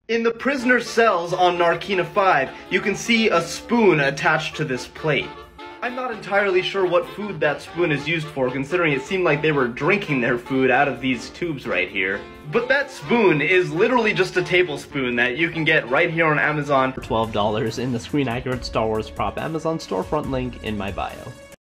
In the prisoner cells on Narkina 5, you can see a spoon attached to this plate. I'm not entirely sure what food that spoon is used for, considering it seemed like they were drinking their food out of these tubes right here. But that spoon is literally just a tablespoon that you can get right here on Amazon for $12 in the Screen Accurate Star Wars Prop Amazon storefront link in my bio.